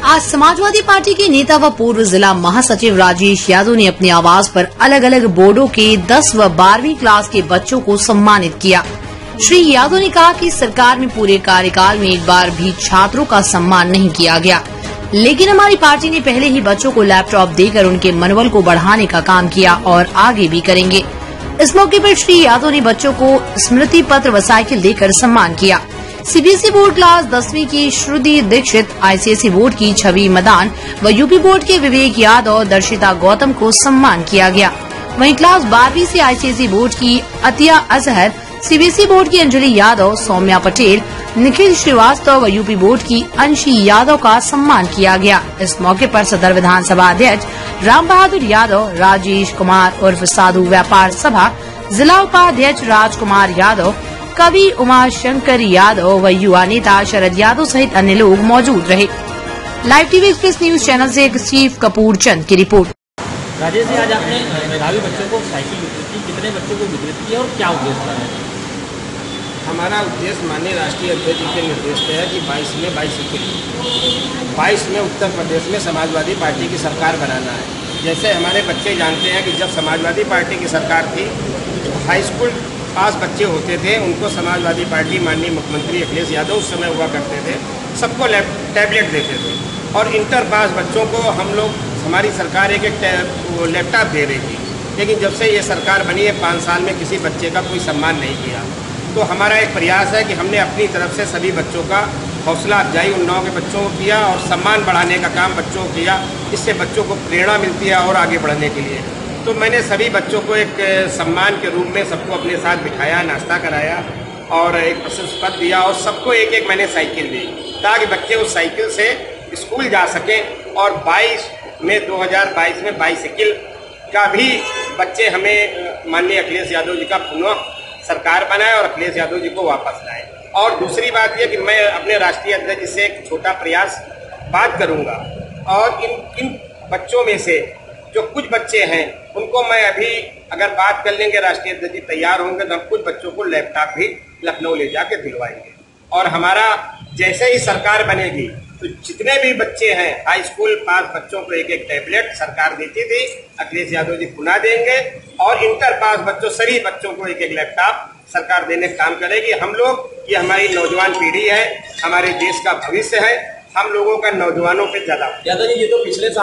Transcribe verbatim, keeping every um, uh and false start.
आज समाजवादी पार्टी के नेता व पूर्व जिला महासचिव राजेश यादव ने अपने आवास पर अलग अलग बोर्डों के दस व बारहवीं क्लास के बच्चों को सम्मानित किया। श्री यादव ने कहा कि सरकार में पूरे कार्यकाल में एक बार भी छात्रों का सम्मान नहीं किया गया, लेकिन हमारी पार्टी ने पहले ही बच्चों को लैपटॉप देकर उनके मनोबल को बढ़ाने का काम किया और आगे भी करेंगे। इस मौके पर श्री यादव ने बच्चों को स्मृति पत्र व साइकिल देकर सम्मान किया। सीबीएसई बोर्ड क्लास दसवीं की श्रुति दीक्षित, आईसीएसई बोर्ड की छवि मदान व यूपी बोर्ड के विवेक यादव और दर्शिता गौतम को सम्मान किया गया। वहीं क्लास बारहवीं से आईसीएसई बोर्ड की अतिया अजहर, सीबीएसई बोर्ड की अंजलि यादव, सौम्या पटेल, निखिल श्रीवास्तव व यूपी बोर्ड की अंशी यादव का सम्मान किया गया। इस मौके पर सदर विधानसभा अध्यक्ष राम बहादुर यादव, राजेश कुमार उर्फ साधु व्यापार सभा, जिला उपाध्यक्ष राजकुमार यादव, कवि उमाशंकर यादव व युवा नेता शरद यादव सहित अन्य लोग मौजूद रहे। Live TV express news channel से स्टीव कपूर चंद की रिपोर्ट। राजेश जी, आज आपने मेधावी बच्चों को साइकिल वितरित की, कितने बच्चों को वितरित किया और क्या उद्देश्य है? हमारा उद्देश्य माननीय राष्ट्रीय अध्यक्ष जी के निर्देश पे है कि बाईस में बाईसाइकिल बाईस में उत्तर प्रदेश में समाजवादी पार्टी की सरकार बनाना है। जैसे हमारे बच्चे जानते हैं कि जब समाजवादी पार्टी की सरकार थी, हाई स्कूल पास बच्चे होते थे, उनको समाजवादी पार्टी माननीय मुख्यमंत्री अखिलेश यादव उस समय हुआ करते थे, सबको टैबलेट देते थे और इंटर पास बच्चों को हम लोग, हमारी सरकार एक एक लैपटॉप दे रही थी। लेकिन जब से ये सरकार बनी है, पाँच साल में किसी बच्चे का कोई सम्मान नहीं किया। तो हमारा एक प्रयास है कि हमने अपनी तरफ से सभी बच्चों का हौसला अफजाई उन नौ के बच्चों को किया और सम्मान बढ़ाने का काम बच्चों को किया। इससे बच्चों को प्रेरणा मिलती है और आगे बढ़ने के लिए। तो मैंने सभी बच्चों को एक सम्मान के रूप में सबको अपने साथ बिठाया, नाश्ता कराया और एक प्रशस्ति पत्र दिया और सबको एक एक मैंने साइकिल दी, ताकि बच्चे उस साइकिल से स्कूल जा सकें। और बाईस में दो हज़ार बाईस में बाईसाइकिल का भी बच्चे हमें माननीय अखिलेश यादव जी का पुनः सरकार बनाए और अखिलेश यादव जी को वापस लाए। और दूसरी बात यह कि मैं अपने राष्ट्रीय अध्यक्ष जी से एक छोटा प्रयास बात करूँगा और इन इन बच्चों में से जो कुछ बच्चे हैं उनको मैं अभी अगर बात कर लेंगे, राष्ट्रीय अध्यक्ष जी तैयार होंगे तो हम कुछ बच्चों को लैपटॉप भी लखनऊ ले जाके दिलवाएंगे। और हमारा जैसे ही सरकार बनेगी तो जितने भी बच्चे हैं हाई स्कूल पास बच्चों को एक एक टैबलेट सरकार देती थी, अखिलेश यादव जी पुनः देंगे। और इंटर पास बच्चों सभी बच्चों को एक एक लैपटॉप सरकार देने का काम करेगी। हम लोग, ये हमारी नौजवान पीढ़ी है, हमारे देश का भविष्य है, हम लोगों का नौजवानों पे ज्यादा। यादव जी, ये तो पिछले